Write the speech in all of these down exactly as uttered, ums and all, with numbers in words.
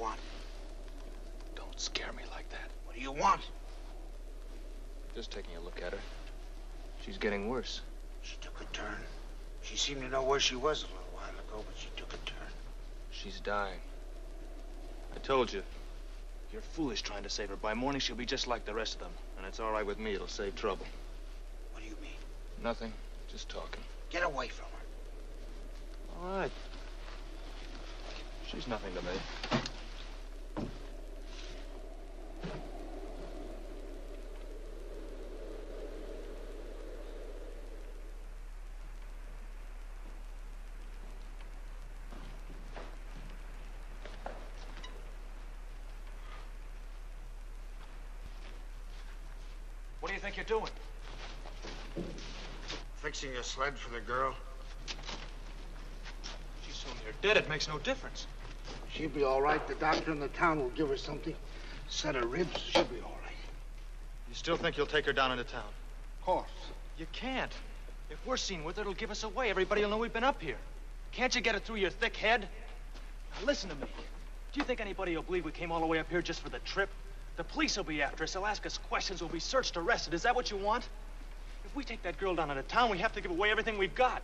want? Don't scare me like that. What do you want? Just taking a look at her. She's getting worse. She took a turn. She seemed to know where she was a little while ago, but she took a turn. She's dying. I told you. You're foolish trying to save her. By morning, she'll be just like the rest of them. And it's all right with me. It'll save trouble. What do you mean? Nothing. Just talking. Get away from her. All right. She's nothing to me. What do you think you're doing? Fixing a sled for the girl. She's so near dead, it makes no difference. She'll be all right. The doctor in the town will give her something. Set her ribs. She'll be all right. You still think you'll take her down into town? Of course. You can't. If we're seen with her, it'll give us away. Everybody will know we've been up here. Can't you get it through your thick head? Now, listen to me. Do you think anybody will believe we came all the way up here just for the trip? The police will be after us. They'll ask us questions. We'll be searched, arrested. Is that what you want? If we take that girl down into town, we have to give away everything we've got.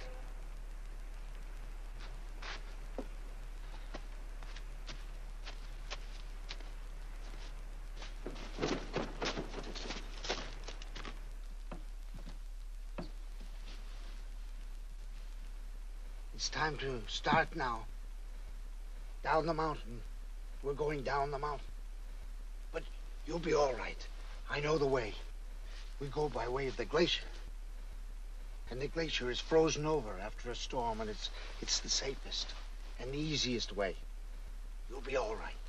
It's time to start now. Down the mountain. We're going down the mountain. But you'll be all right. I know the way. We go by way of the glacier. And the glacier is frozen over after a storm, and it's it's the safest and the easiest way. You'll be all right.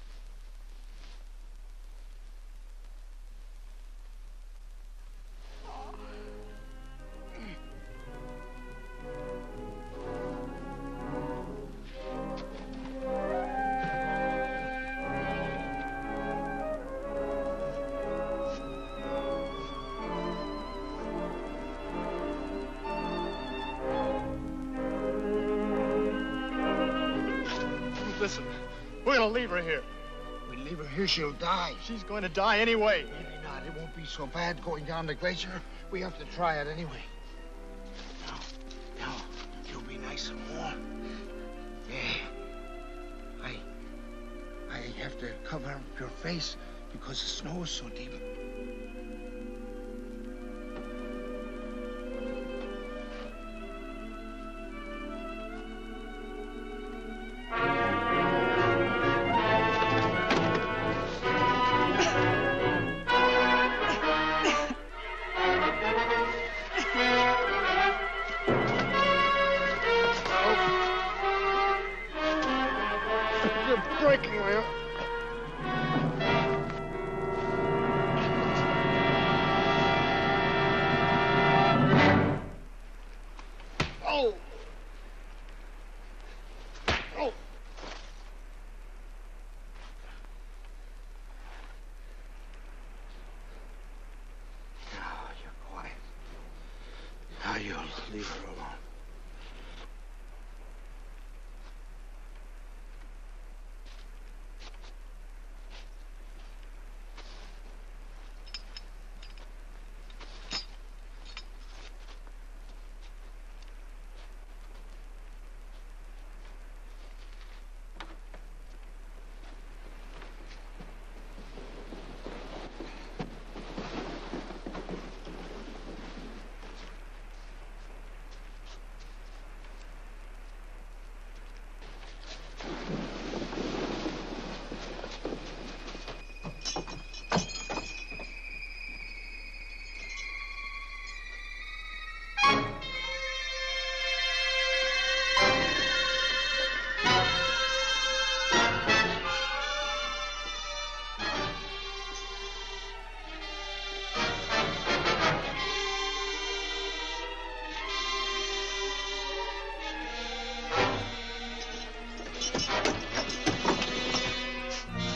Listen, we're gonna leave her here. We leave her here, she'll die. She's going to die anyway. Maybe not. It won't be so bad going down the glacier. We have to try it anyway. Now, now, you'll be nice and warm. Yeah. I, I have to cover up your face because the snow is so deep. Breaking my arm. Oh! Oh! Now you're quiet. Now you'll leave her alone.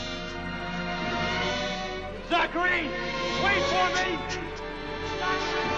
Zachary! Wait for me! Zachary!